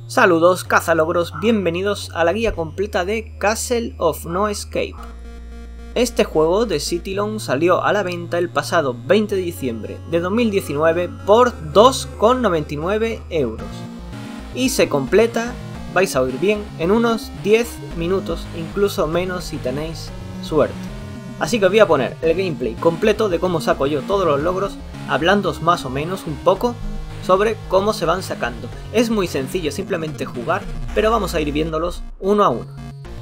Saludos cazalogros, bienvenidos a la guía completa de Castle of No Escape. Este juego de Citylon salió a la venta el pasado 20 de diciembre de 2019 por 2,99 € y se completa, vais a oír bien, en unos 10 minutos, incluso menos si tenéis suerte. Así que os voy a poner el gameplay completo de cómo saco yo todos los logros, hablándoos más o menos un poco sobre cómo se van sacando. Es muy sencillo simplemente jugar, pero vamos a ir viéndolos uno a uno.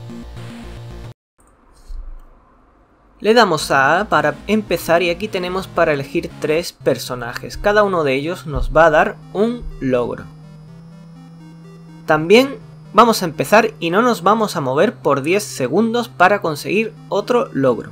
Le damos a A para empezar y aquí tenemos para elegir 3 personajes. Cada uno de ellos nos va a dar un logro. También vamos a empezar y no nos vamos a mover por 10 segundos para conseguir otro logro.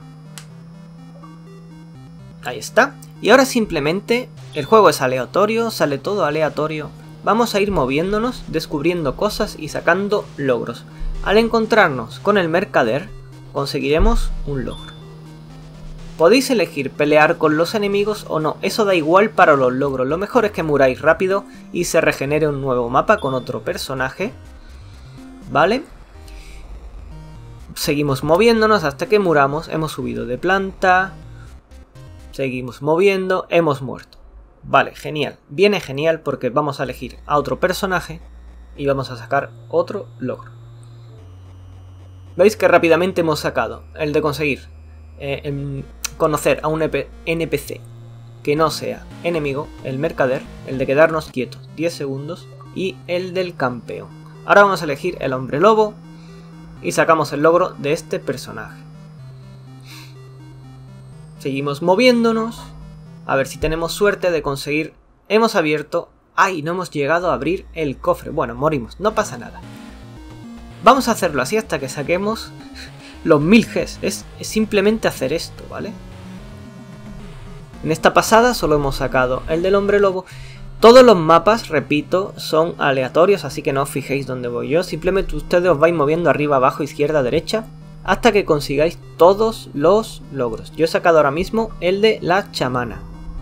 Ahí está. Y ahora simplemente el juego es aleatorio, sale todo aleatorio. Vamos a ir moviéndonos, descubriendo cosas y sacando logros. Al encontrarnos con el mercader, conseguiremos un logro. Podéis elegir pelear con los enemigos o no, eso da igual para los logros. Lo mejor es que muráis rápido y se regenere un nuevo mapa con otro personaje. ¿Vale? Seguimos moviéndonos hasta que muramos, hemos subido de planta. Seguimos moviendo, hemos muerto. Vale, genial. Viene genial porque vamos a elegir a otro personaje y vamos a sacar otro logro. ¿Veis que rápidamente hemos sacado el de conseguir conocer a un NPC que no sea enemigo, el mercader, el de quedarnos quietos 10 segundos y el del campeón? Ahora vamos a elegir el hombre lobo y sacamos el logro de este personaje. Seguimos moviéndonos, a ver si tenemos suerte de conseguir. Hemos abierto, ¡ay! No hemos llegado a abrir el cofre. Bueno, morimos, no pasa nada. Vamos a hacerlo así hasta que saquemos los 1000 Gs. Es simplemente hacer esto, ¿vale? En esta pasada solo hemos sacado el del hombre lobo. Todos los mapas, repito, son aleatorios, así que no os fijéis dónde voy yo. Simplemente ustedes os vais moviendo arriba, abajo, izquierda, derecha, hasta que consigáis todos los logros. Yo he sacado ahora mismo el de la chamana.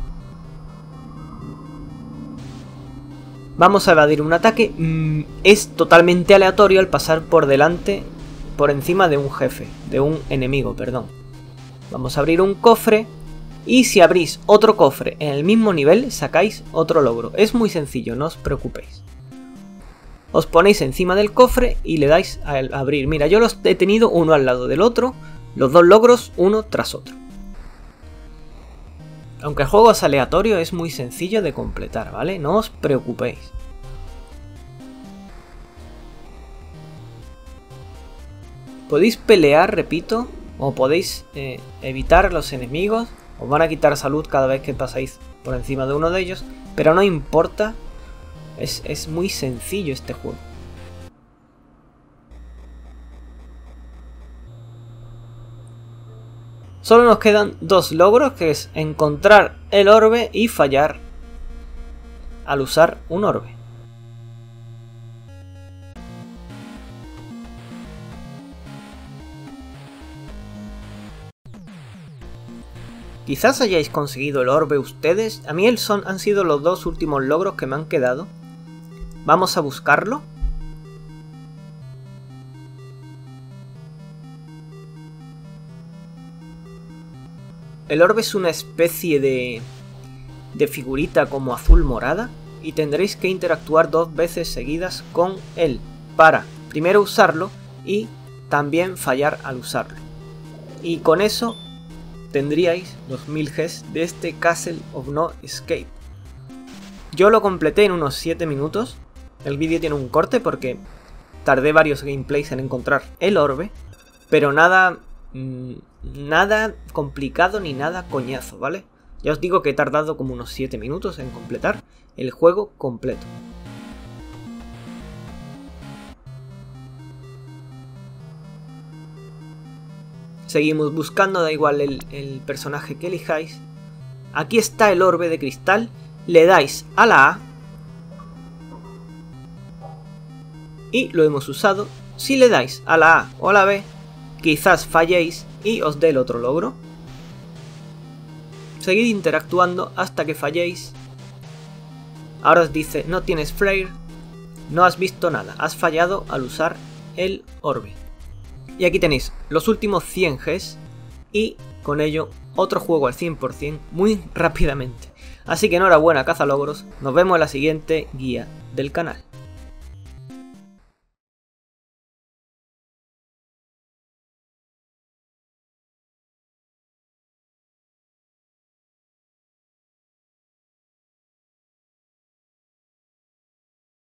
Vamos a evadir un ataque. Es totalmente aleatorio al pasar por delante, por encima de un jefe, de un enemigo, perdón. Vamos a abrir un cofre y si abrís otro cofre en el mismo nivel, sacáis otro logro. Es muy sencillo, no os preocupéis. Os ponéis encima del cofre y le dais a abrir. Mira, yo los he tenido uno al lado del otro, los dos logros uno tras otro. Aunque el juego es aleatorio, es muy sencillo de completar, ¿vale? No os preocupéis. Podéis pelear, repito, o podéis evitar a los enemigos. Os van a quitar salud cada vez que pasáis por encima de uno de ellos, pero no importa. Es muy sencillo este juego. Solo nos quedan 2 logros, que es encontrar el orbe y fallar al usar un orbe. Quizás hayáis conseguido el orbe ustedes. A mí han sido los 2 últimos logros que me han quedado. Vamos a buscarlo. El orbe es una especie de figurita como azul morada y tendréis que interactuar 2 veces seguidas con él para primero usarlo y también fallar al usarlo. Y con eso tendríais los 1000 Gs de este Castle of No Escape. Yo lo completé en unos 7 minutos. El vídeo tiene un corte porque tardé varios gameplays en encontrar el orbe, pero nada complicado ni nada coñazo, ¿vale? Ya os digo que he tardado como unos 7 minutos en completar el juego completo. Seguimos buscando, da igual el personaje que elijáis. Aquí está el orbe de cristal, le dais a la A y lo hemos usado. Si le dais a la A o a la B, quizás falléis y os dé el otro logro. Seguid interactuando hasta que falléis. Ahora os dice no tienes flare, no has visto nada, has fallado al usar el orbe. Y aquí tenéis los últimos 100 Gs y con ello otro juego al 100% muy rápidamente. Así que enhorabuena cazalogros, nos vemos en la siguiente guía del canal.